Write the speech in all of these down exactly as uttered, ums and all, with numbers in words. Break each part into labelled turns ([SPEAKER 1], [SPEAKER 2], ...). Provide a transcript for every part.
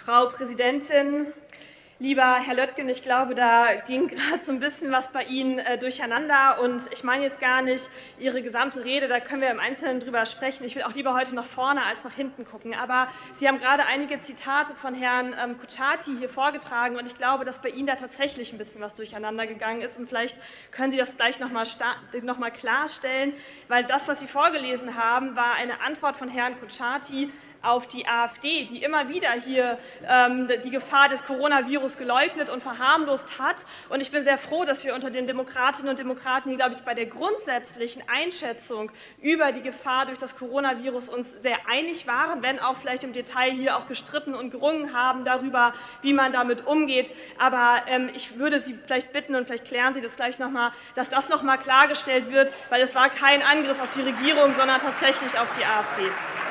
[SPEAKER 1] Frau Präsidentin, lieber Herr Löttgen, ich glaube, da ging gerade so ein bisschen was bei Ihnen äh, durcheinander und ich meine jetzt gar nicht Ihre gesamte Rede, da können wir im Einzelnen drüber sprechen. Ich will auch lieber heute nach vorne als nach hinten gucken, aber Sie haben gerade einige Zitate von Herrn ähm, Kutschaty hier vorgetragen und ich glaube, dass bei Ihnen da tatsächlich ein bisschen was durcheinander gegangen ist und vielleicht können Sie das gleich noch mal, noch mal klarstellen, weil das, was Sie vorgelesen haben, war eine Antwort von Herrn Kutschaty auf die AfD, die immer wieder hier ähm, die Gefahr des Coronavirus geleugnet und verharmlost hat. Und ich bin sehr froh, dass wir unter den Demokratinnen und Demokraten hier, glaube ich, bei der grundsätzlichen Einschätzung über die Gefahr durch das Coronavirus uns sehr einig waren, wenn auch vielleicht im Detail hier auch gestritten und gerungen haben darüber, wie man damit umgeht. Aber ähm, ich würde Sie vielleicht bitten, und vielleicht klären Sie das gleich nochmal, dass das nochmal klargestellt wird, weil es war kein Angriff auf die Regierung, sondern tatsächlich auf die AfD.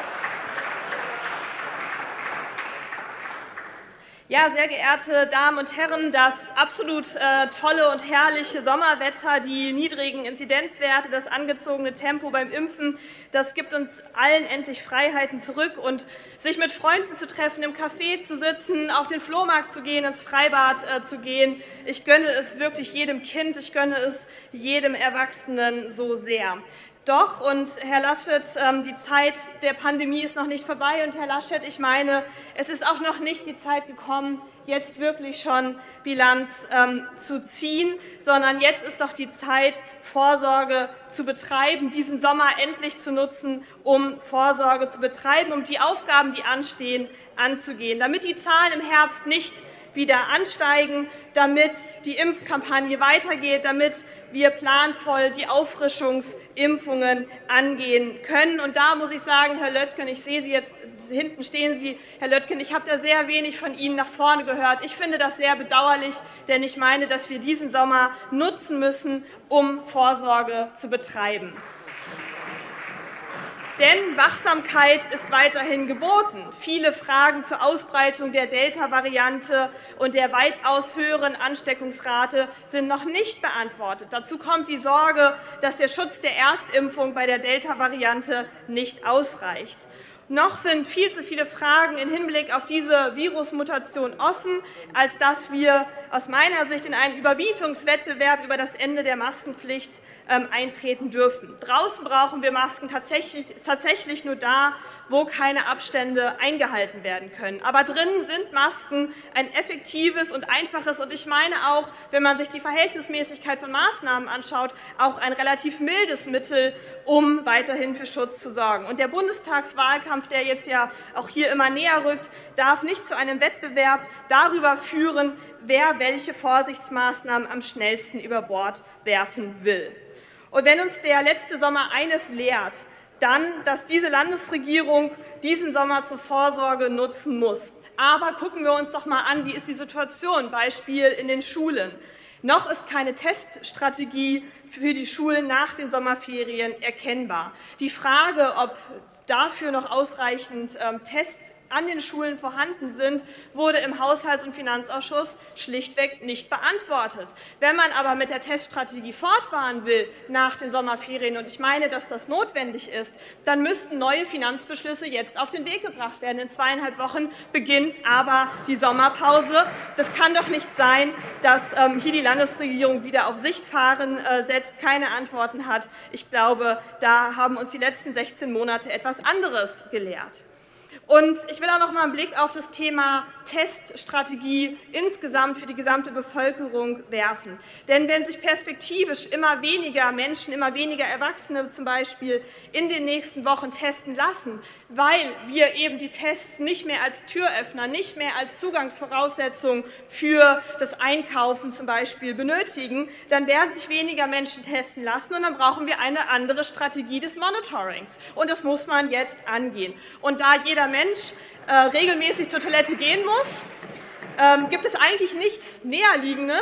[SPEAKER 1] Ja, sehr geehrte Damen und Herren, das absolut äh, tolle und herrliche Sommerwetter, die niedrigen Inzidenzwerte, das angezogene Tempo beim Impfen, das gibt uns allen endlich Freiheiten zurück. Und sich mit Freunden zu treffen, im Café zu sitzen, auf den Flohmarkt zu gehen, ins Freibad äh, zu gehen, ich gönne es wirklich jedem Kind, ich gönne es jedem Erwachsenen so sehr. Doch, und Herr Laschet, die Zeit der Pandemie ist noch nicht vorbei. Und Herr Laschet, ich meine, es ist auch noch nicht die Zeit gekommen, jetzt wirklich schon Bilanz ähm, zu ziehen, sondern jetzt ist doch die Zeit, Vorsorge zu betreiben, diesen Sommer endlich zu nutzen, um Vorsorge zu betreiben, um die Aufgaben, die anstehen, anzugehen, damit die Zahlen im Herbst nicht wieder ansteigen, damit die Impfkampagne weitergeht, damit wir planvoll die Auffrischungsimpfungen angehen können. Und da muss ich sagen, Herr Löttgen, ich sehe Sie jetzt, hinten stehen Sie, Herr Löttgen, ich habe da sehr wenig von Ihnen nach vorne gehört. Ich finde das sehr bedauerlich, denn ich meine, dass wir diesen Sommer nutzen müssen, um Vorsorge zu betreiben. Denn Wachsamkeit ist weiterhin geboten. Viele Fragen zur Ausbreitung der Delta-Variante und der weitaus höheren Ansteckungsrate sind noch nicht beantwortet. Dazu kommt die Sorge, dass der Schutz der Erstimpfung bei der Delta-Variante nicht ausreicht. Noch sind viel zu viele Fragen im Hinblick auf diese Virusmutation offen, als dass wir aus meiner Sicht in einen Überbietungswettbewerb über das Ende der Maskenpflicht ähm, eintreten dürfen. Draußen brauchen wir Masken tatsächlich, tatsächlich nur da, wo keine Abstände eingehalten werden können. Aber drinnen sind Masken ein effektives und einfaches und ich meine auch, wenn man sich die Verhältnismäßigkeit von Maßnahmen anschaut, auch ein relativ mildes Mittel, um weiterhin für Schutz zu sorgen. Und der Bundestagswahlkampf, der jetzt ja auch hier immer näher rückt, darf nicht zu einem Wettbewerb darüber führen, wer welche Vorsichtsmaßnahmen am schnellsten über Bord werfen will. Und wenn uns der letzte Sommer eines lehrt, dann, dass diese Landesregierung diesen Sommer zur Vorsorge nutzen muss. Aber gucken wir uns doch mal an, wie ist die Situation, Beispiel in den Schulen. Noch ist keine Teststrategie für die Schulen nach den Sommerferien erkennbar. Die Frage, ob dafür noch ausreichend ähm, Tests an den Schulen vorhanden sind, wurde im Haushalts- und Finanzausschuss schlichtweg nicht beantwortet. Wenn man aber mit der Teststrategie fortfahren will nach den Sommerferien, und ich meine, dass das notwendig ist, dann müssten neue Finanzbeschlüsse jetzt auf den Weg gebracht werden. In zweieinhalb Wochen beginnt aber die Sommerpause. Das kann doch nicht sein, dass ähm, hier die Landesregierung wieder auf Sichtfahren äh, setzt, keine Antworten hat. Ich glaube, da haben uns die letzten sechzehn Monate etwas anderes gelehrt. Und ich will auch noch mal einen Blick auf das Thema Teststrategie insgesamt für die gesamte Bevölkerung werfen. Denn wenn sich perspektivisch immer weniger Menschen, immer weniger Erwachsene zum Beispiel in den nächsten Wochen testen lassen, weil wir eben die Tests nicht mehr als Türöffner, nicht mehr als Zugangsvoraussetzung für das Einkaufen zum Beispiel benötigen, dann werden sich weniger Menschen testen lassen und dann brauchen wir eine andere Strategie des Monitorings. Und das muss man jetzt angehen. Und da jeder Mensch äh, regelmäßig zur Toilette gehen muss, ähm, gibt es eigentlich nichts Näherliegendes,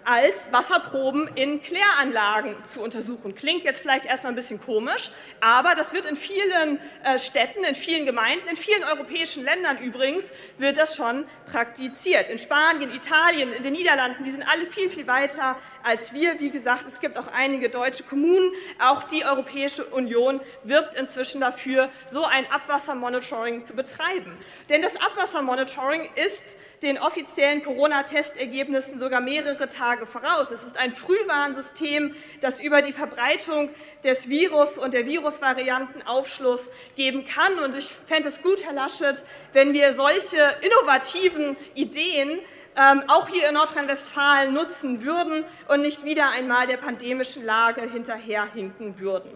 [SPEAKER 1] als Wasserproben in Kläranlagen zu untersuchen. Klingt jetzt vielleicht erstmal ein bisschen komisch, aber das wird in vielen äh, Städten, in vielen Gemeinden, in vielen europäischen Ländern übrigens, wird das schon praktiziert. In Spanien, Italien, in den Niederlanden, die sind alle viel, viel weiter als wir. Wie gesagt, es gibt auch einige deutsche Kommunen, auch die Europäische Union wirbt inzwischen dafür, so ein Abwassermonitoring zu betreiben. Denn das Abwassermonitoring ist den offiziellen Corona-Testergebnissen sogar mehrere Tage voraus. Es ist ein Frühwarnsystem, das über die Verbreitung des Virus und der Virusvarianten Aufschluss geben kann. Und ich fände es gut, Herr Laschet, wenn wir solche innovativen Ideen ähm, auch hier in Nordrhein-Westfalen nutzen würden und nicht wieder einmal der pandemischen Lage hinterherhinken würden.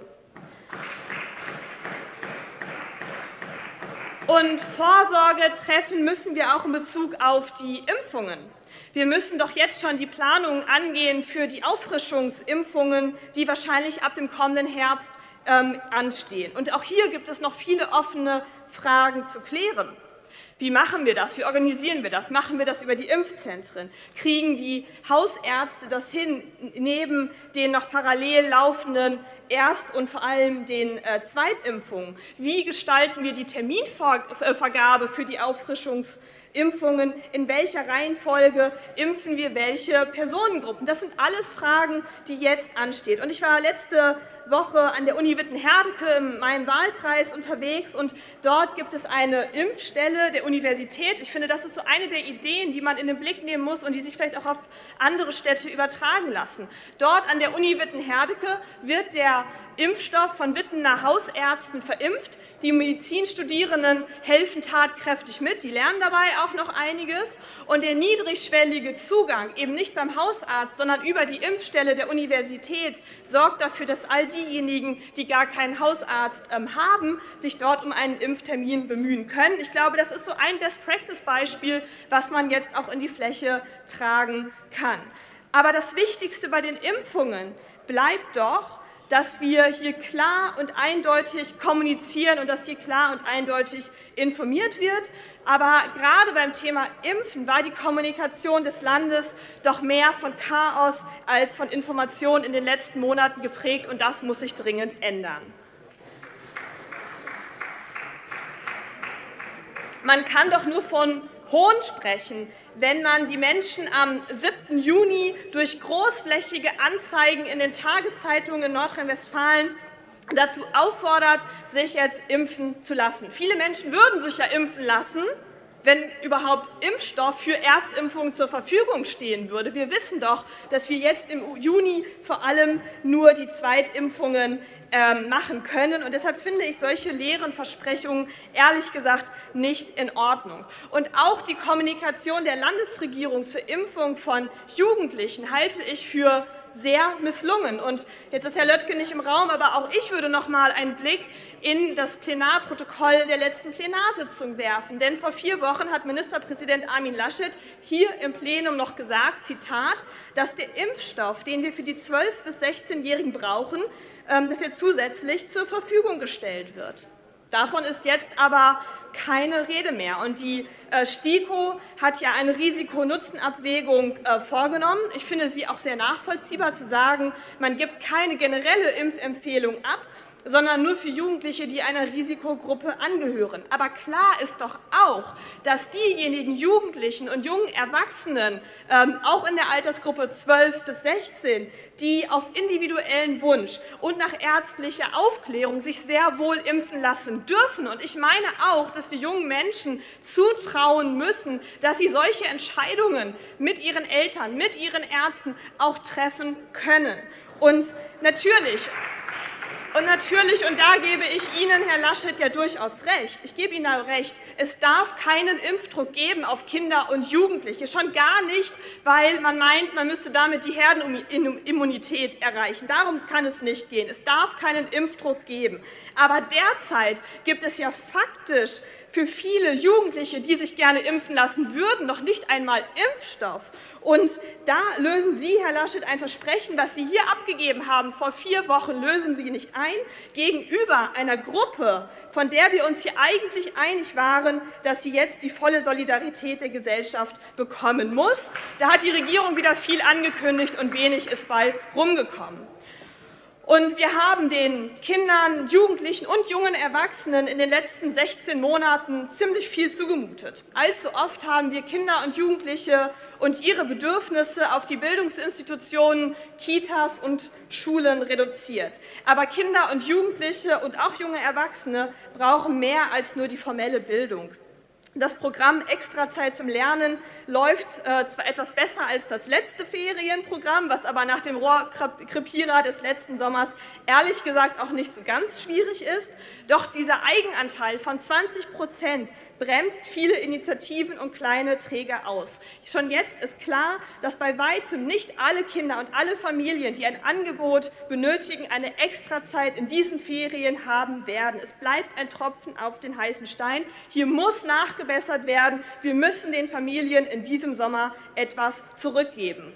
[SPEAKER 1] Und Vorsorge treffen müssen wir auch in Bezug auf die Impfungen. Wir müssen doch jetzt schon die Planungen angehen für die Auffrischungsimpfungen, die wahrscheinlich ab dem kommenden Herbst ähm, anstehen. Und auch hier gibt es noch viele offene Fragen zu klären. Wie machen wir das? Wie organisieren wir das? Machen wir das über die Impfzentren? Kriegen die Hausärzte das hin, neben den noch parallel laufenden Erst- und vor allem den äh, Zweitimpfungen? Wie gestalten wir die Terminvergabe für die Auffrischungsimpfungen? In welcher Reihenfolge impfen wir welche Personengruppen? Das sind alles Fragen, die jetzt anstehen. Und ich war letzte Woche an der Uni Witten-Herdecke in meinem Wahlkreis unterwegs, und dort gibt es eine Impfstelle der Universität. Ich finde, das ist so eine der Ideen, die man in den Blick nehmen muss und die sich vielleicht auch auf andere Städte übertragen lassen. Dort an der Uni Witten-Herdecke wird der Impfstoff von Wittener Hausärzten verimpft. Die Medizinstudierenden helfen tatkräftig mit, die lernen dabei auch noch einiges. Und der niedrigschwellige Zugang, eben nicht beim Hausarzt, sondern über die Impfstelle der Universität, sorgt dafür, dass all diejenigen, die gar keinen Hausarzt ähm, haben, sich dort um einen Impftermin bemühen können. Ich glaube, das ist so ein Best-Practice-Beispiel, was man jetzt auch in die Fläche tragen kann. Aber das Wichtigste bei den Impfungen bleibt doch, dass wir hier klar und eindeutig kommunizieren und dass hier klar und eindeutig informiert wird. Aber gerade beim Thema Impfen war die Kommunikation des Landes doch mehr von Chaos als von Information in den letzten Monaten geprägt, und das muss sich dringend ändern. Man kann doch nur von Hohn sprechen, wenn man die Menschen am siebten Juni durch großflächige Anzeigen in den Tageszeitungen in Nordrhein-Westfalen dazu auffordert, sich jetzt impfen zu lassen. Viele Menschen würden sich ja impfen lassen, wenn überhaupt Impfstoff für Erstimpfungen zur Verfügung stehen würde. Wir wissen doch, dass wir jetzt im Juni vor allem nur die Zweitimpfungen ähm, machen können. Und deshalb finde ich solche leeren Versprechungen ehrlich gesagt nicht in Ordnung. Und auch die Kommunikation der Landesregierung zur Impfung von Jugendlichen halte ich für sehr misslungen. Und jetzt ist Herr Löttke nicht im Raum, aber auch ich würde noch mal einen Blick in das Plenarprotokoll der letzten Plenarsitzung werfen. Denn vor vier Wochen hat Ministerpräsident Armin Laschet hier im Plenum noch gesagt, Zitat, dass der Impfstoff, den wir für die zwölf- bis sechzehnjährigen brauchen, dass er zusätzlich zur Verfügung gestellt wird. Davon ist jetzt aber keine Rede mehr. Und die STIKO hat ja eine Risiko-Nutzen-Abwägung vorgenommen. Ich finde sie auch sehr nachvollziehbar, zu sagen, man gibt keine generelle Impfempfehlung ab, sondern nur für Jugendliche, die einer Risikogruppe angehören. Aber klar ist doch auch, dass diejenigen Jugendlichen und jungen Erwachsenen, ähm, auch in der Altersgruppe zwölf bis sechzehn, die auf individuellen Wunsch und nach ärztlicher Aufklärung sich sehr wohl impfen lassen dürfen. Und ich meine auch, dass wir jungen Menschen zutrauen müssen, dass sie solche Entscheidungen mit ihren Eltern, mit ihren Ärzten auch treffen können. Und natürlich Und natürlich, und da gebe ich Ihnen, Herr Laschet, ja durchaus recht, ich gebe Ihnen recht, es darf keinen Impfdruck geben auf Kinder und Jugendliche, schon gar nicht, weil man meint, man müsste damit die Herdenimmunität erreichen. Darum kann es nicht gehen. Es darf keinen Impfdruck geben. Aber derzeit gibt es ja faktisch für viele Jugendliche, die sich gerne impfen lassen würden, noch nicht einmal Impfstoff. Und da lösen Sie, Herr Laschet, ein Versprechen, was Sie hier abgegeben haben vor vier Wochen, lösen Sie nicht ein, gegenüber einer Gruppe, von der wir uns hier eigentlich einig waren, dass sie jetzt die volle Solidarität der Gesellschaft bekommen muss. Da hat die Regierung wieder viel angekündigt und wenig ist bei rumgekommen. Und wir haben den Kindern, Jugendlichen und jungen Erwachsenen in den letzten sechzehn Monaten ziemlich viel zugemutet. Allzu oft haben wir Kinder und Jugendliche und ihre Bedürfnisse auf die Bildungsinstitutionen, Kitas und Schulen reduziert. Aber Kinder und Jugendliche und auch junge Erwachsene brauchen mehr als nur die formelle Bildung. Das Programm Extrazeit zum Lernen läuft äh, zwar etwas besser als das letzte Ferienprogramm, was aber nach dem Rohrkrepierer des letzten Sommers ehrlich gesagt auch nicht so ganz schwierig ist. Doch dieser Eigenanteil von zwanzig Prozent bremst viele Initiativen und kleine Träger aus. Schon jetzt ist klar, dass bei weitem nicht alle Kinder und alle Familien, die ein Angebot benötigen, eine Extrazeit in diesen Ferien haben werden. Es bleibt ein Tropfen auf den heißen Stein. Hier muss nachgebessert werden. Wir müssen den Familien in diesem Sommer etwas zurückgeben.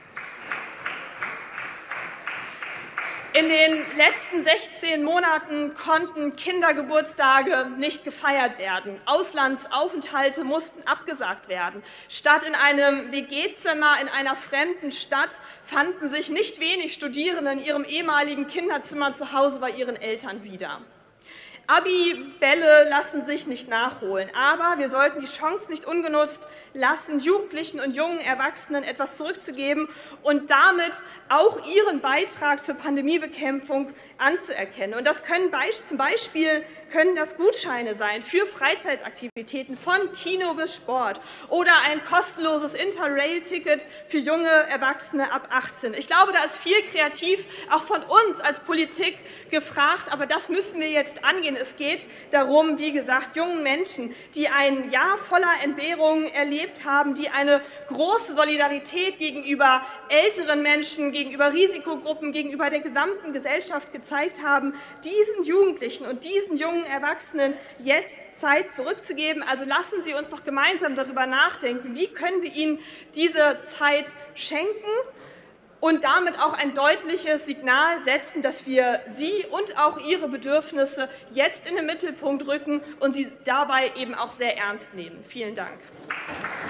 [SPEAKER 1] In den letzten sechzehn Monaten konnten Kindergeburtstage nicht gefeiert werden. Auslandsaufenthalte mussten abgesagt werden. Statt in einem W G-Zimmer in einer fremden Stadt fanden sich nicht wenig Studierende in ihrem ehemaligen Kinderzimmer zu Hause bei ihren Eltern wieder. Abi-Bälle lassen sich nicht nachholen, aber wir sollten die Chance nicht ungenutzt lassen, Jugendlichen und jungen Erwachsenen etwas zurückzugeben und damit auch ihren Beitrag zur Pandemiebekämpfung anzuerkennen. Und das können zum Beispiel können das Gutscheine sein für Freizeitaktivitäten von Kino bis Sport oder ein kostenloses Interrail-Ticket für junge Erwachsene ab achtzehn. Ich glaube, da ist viel kreativ auch von uns als Politik gefragt, aber das müssen wir jetzt angehen. Es geht darum, wie gesagt, jungen Menschen, die ein Jahr voller Entbehrungen erlebt haben, die eine große Solidarität gegenüber älteren Menschen, gegenüber Risikogruppen, gegenüber der gesamten Gesellschaft gezeigt haben, diesen Jugendlichen und diesen jungen Erwachsenen jetzt Zeit zurückzugeben. Also lassen Sie uns doch gemeinsam darüber nachdenken, wie können wir ihnen diese Zeit schenken und damit auch ein deutliches Signal setzen, dass wir sie und auch ihre Bedürfnisse jetzt in den Mittelpunkt rücken und sie dabei eben auch sehr ernst nehmen. Vielen Dank.